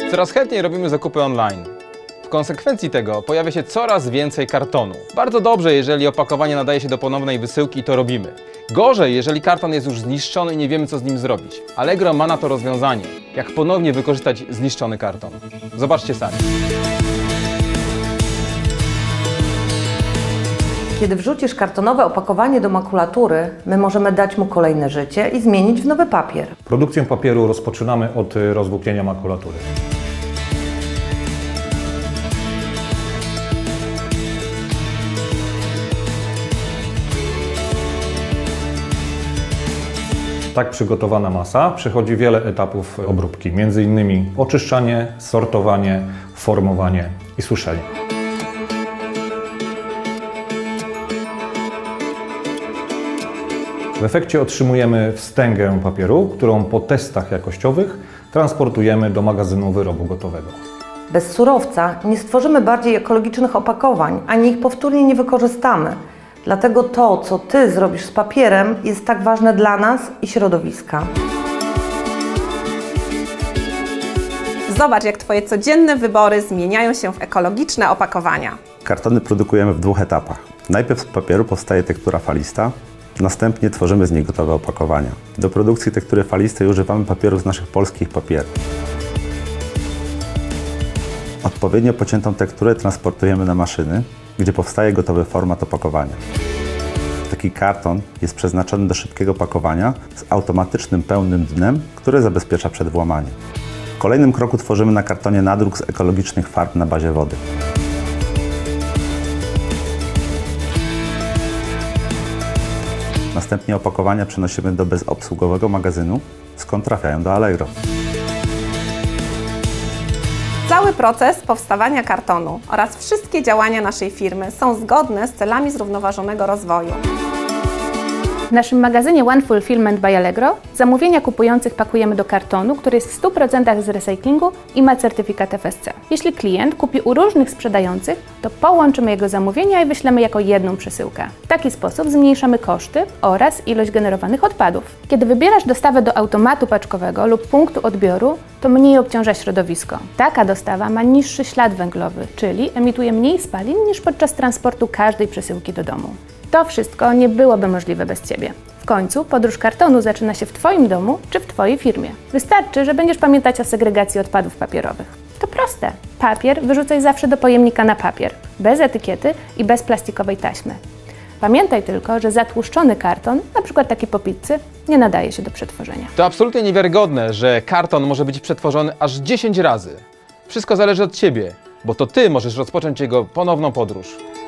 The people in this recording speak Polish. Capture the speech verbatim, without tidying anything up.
Coraz chętniej robimy zakupy online. W konsekwencji tego pojawia się coraz więcej kartonu. Bardzo dobrze, jeżeli opakowanie nadaje się do ponownej wysyłki i to robimy. Gorzej, jeżeli karton jest już zniszczony i nie wiemy, co z nim zrobić. Allegro ma na to rozwiązanie, jak ponownie wykorzystać zniszczony karton. Zobaczcie sami. Kiedy wrzucisz kartonowe opakowanie do makulatury, my możemy dać mu kolejne życie i zmienić w nowy papier. Produkcję papieru rozpoczynamy od rozwłóknienia makulatury. Tak przygotowana masa przechodzi wiele etapów obróbki, między innymi oczyszczanie, sortowanie, formowanie i suszenie. W efekcie otrzymujemy wstęgę papieru, którą po testach jakościowych transportujemy do magazynu wyrobu gotowego. Bez surowca nie stworzymy bardziej ekologicznych opakowań, ani ich powtórnie nie wykorzystamy. Dlatego to, co Ty zrobisz z papierem, jest tak ważne dla nas i środowiska. Zobacz, jak Twoje codzienne wybory zmieniają się w ekologiczne opakowania. Kartony produkujemy w dwóch etapach. Najpierw z papieru powstaje tektura falista, następnie tworzymy z niej gotowe opakowania. Do produkcji tektury falistej używamy papierów z naszych polskich papierów. Odpowiednio pociętą tekturę transportujemy na maszyny, gdzie powstaje gotowy format opakowania. Taki karton jest przeznaczony do szybkiego pakowania z automatycznym pełnym dnem, który zabezpiecza przed włamaniem. W kolejnym kroku tworzymy na kartonie nadruk z ekologicznych farb na bazie wody. Następnie opakowania przenosimy do bezobsługowego magazynu, skąd trafiają do Allegro. Cały proces powstawania kartonu oraz wszystkie działania naszej firmy są zgodne z celami zrównoważonego rozwoju. W naszym magazynie One Fulfillment by Allegro zamówienia kupujących pakujemy do kartonu, który jest w stu procentach z recyklingu i ma certyfikat F S C. Jeśli klient kupi u różnych sprzedających, to połączymy jego zamówienia i wyślemy jako jedną przesyłkę. W taki sposób zmniejszamy koszty oraz ilość generowanych odpadów. Kiedy wybierasz dostawę do automatu paczkowego lub punktu odbioru, to mniej obciąża środowisko. Taka dostawa ma niższy ślad węglowy, czyli emituje mniej spalin niż podczas transportu każdej przesyłki do domu. To wszystko nie byłoby możliwe bez Ciebie. W końcu podróż kartonu zaczyna się w Twoim domu czy w Twojej firmie. Wystarczy, że będziesz pamiętać o segregacji odpadów papierowych. To proste. Papier wyrzucaj zawsze do pojemnika na papier, bez etykiety i bez plastikowej taśmy. Pamiętaj tylko, że zatłuszczony karton, na przykład taki po pizzy, nie nadaje się do przetworzenia. To absolutnie niewiarygodne, że karton może być przetworzony aż dziesięć razy. Wszystko zależy od Ciebie, bo to Ty możesz rozpocząć jego ponowną podróż.